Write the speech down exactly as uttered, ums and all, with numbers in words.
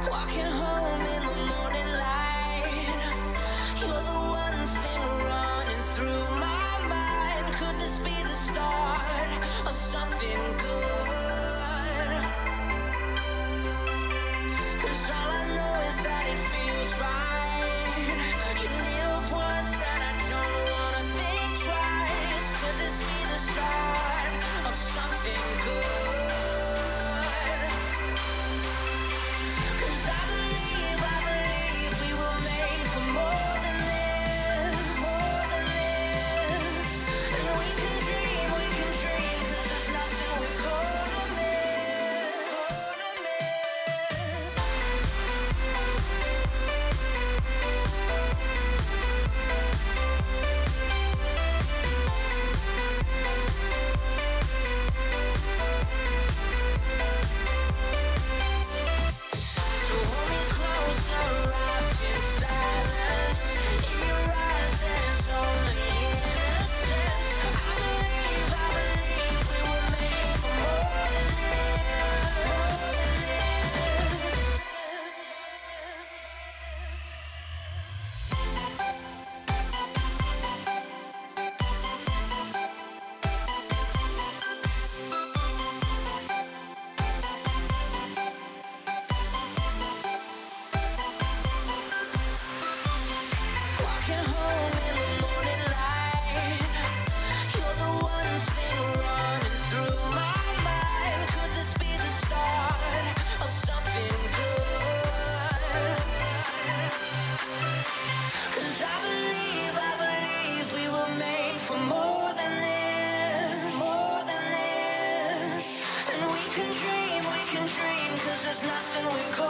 Walking home in the morning light, you're the one thing running through my mind. Could this be the start of something good? 'Cause all I know is that it feels right. You live once and I don't wanna think twice. Could this be the start of something good? There's nothing we could